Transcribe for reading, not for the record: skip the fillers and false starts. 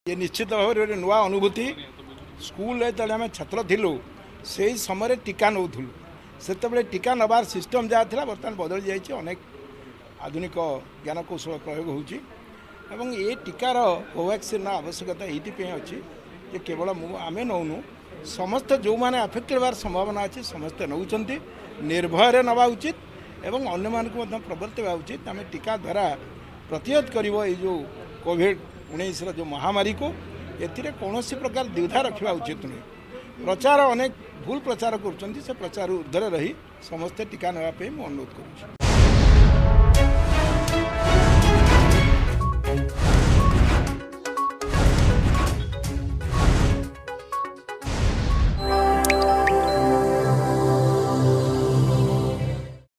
ये निश्चित भाव में नुआ अनुभूति स्कूल जो आम छात्र थिलु से समय टीका नौलु से टीका नबार सिस्टम जहाँ था बर्तमान बदल जाइए अनेक आधुनिक ज्ञान कौशल प्रयोग होची एवं ये टीकार कोवैक्सीन आवश्यकता ये अच्छी जे केवल आम नौनु समस्त जो मैंने आफेक्ट होवार संभावना अच्छी समस्ते नौ निर्भय नवा उचित एवं अन्य मानक प्रवर्तवा उचित आम टीका द्वारा प्रतिहत कर जो कोविड-19 जो महामारी को एथिरे कौन प्रकार द्विधा रखा उचित नहीं। प्रचार अनेक भूल प्रचार कर प्रचार ऊर्धर रही समस्ते टीका नापी अनुरोध करुँ।